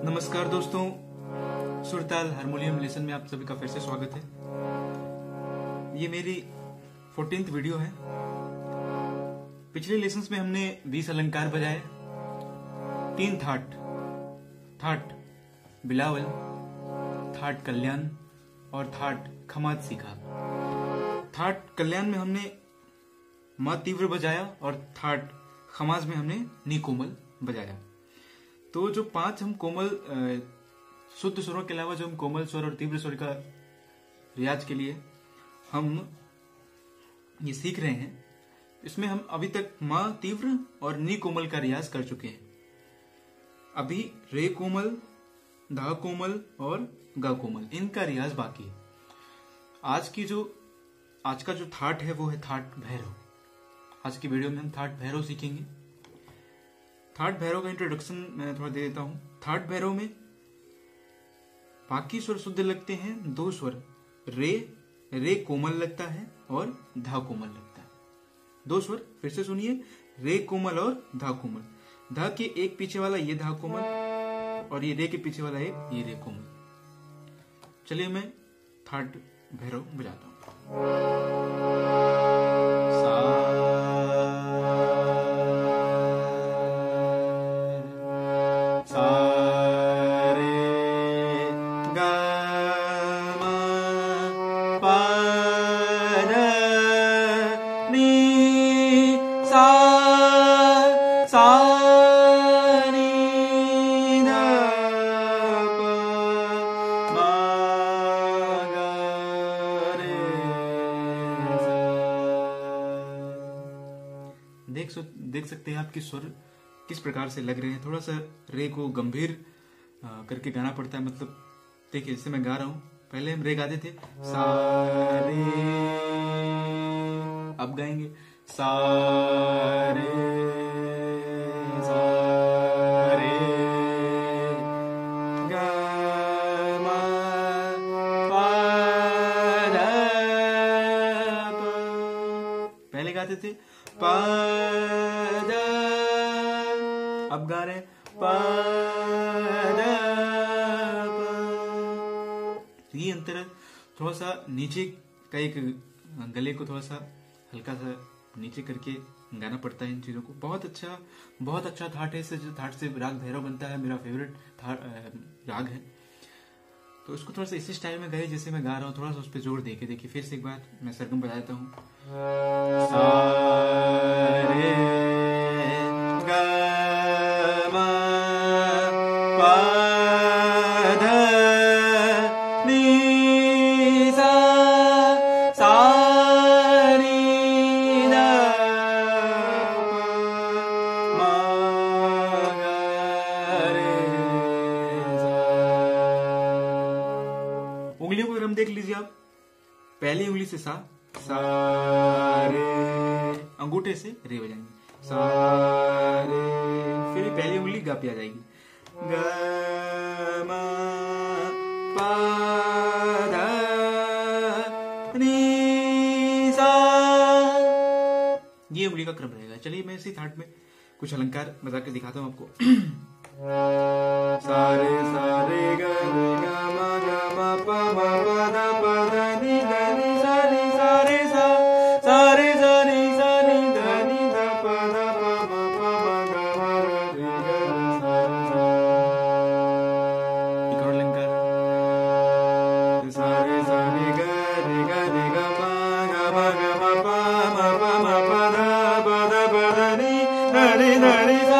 नमस्कार दोस्तों, सुरताल harmonium lesson में आप सभी का फिर से स्वागत है। ये मेरी 14th वीडियो है। पिछले लेसन्स में हमने 20 अलंकार बजाए, 3 थाट बिलावल, थाट कल्याण और थाट खमाज सीखा। थाट कल्याण में हमने मा तीव्र बजाया और थाट खमाज में हमने नी कोमल बजाया। तो जो 5 हम कोमल शुद्ध स्वरों के अलावा जो हम कोमल स्वर और तीव्र स्वर का रियाज के लिए हम ये सीख रहे हैं, इसमें हम अभी तक मा तीव्र और नी कोमल का रियाज कर चुके हैं। अभी रे कोमल, धा कोमल और गा कोमल, इनका रियाज बाकी है। आज का जो थाट है वो है थाट भैरव। आज की वीडियो में हम थाट भैरव सीखेंगे। थाट भैरव का इंट्रोडक्शन मैं थोड़ा दे देता हूं। थाट भैरव में बाकी स्वर शुद्ध लगते हैं, 2 स्वर रे कोमल लगता है और धा कोमल लगता है। 2 स्वर फिर से सुनिए, रे कोमल और धा कोमल। धा के एक पीछे वाला ये धा कोमल और ये रे के पीछे वाला ये रे कोमल। चलिए मैं थाट भैरव बजाता हूं। देख सकते हैं आपके स्वर किस प्रकार से लग रहे हैं। थोड़ा सा रे को गंभीर करके गाना पड़ता है। मतलब देखिए, जैसे मैं गा रहा हूं, पहले हम रे गाते थे सा रे, अब गाएंगे सा रे गा मा पा धा पा। पहले गाते थे पा, अब गा रहे पा धा पा। ये अंतर है। थोड़ा सा नीचे का एक गले को थोड़ा सा हल्का सा नीचे करके गाना पड़ता है इन चीजों को। बहुत अच्छा थाट है। इससे जो थाट से राग भैरव बनता है, मेरा फेवरेट राग है। तो इसको थोड़ा सा इसी स्टाइल में गाइए जैसे मैं गा रहा हूँ। थोड़ा सा उस पर जोर देके देखिए। फिर से एक बार मैं सरगम बजा देता हूँ। सा रे गा मा पा धा नी सा नी धा पा मा गा रे सा। उंगलियों को हम देख लीजिए आप। पहली उंगली से सा रे, अंगूठे से रे बजाएंगे सा रे। फिर पहली उंगली गा पे आ जाएगी, ग मा पा धा नी सा। ये उंगली का क्रम रहेगा। चलिए मैं इसी थाट में कुछ अलंकार बजा के दिखाता हूं आपको। सारे सारे ग मा पा मा पा धा पा धा नी ध नी सा नी सा रे सा सारे सा नी सा नी ध नी ध पा धा पा मा पा मा गा मा गा रे ग सा सा। एक और अलंकार, सारे सा नी ग मा गा मा पा मा पा धा पा धा नी ध नी ध नी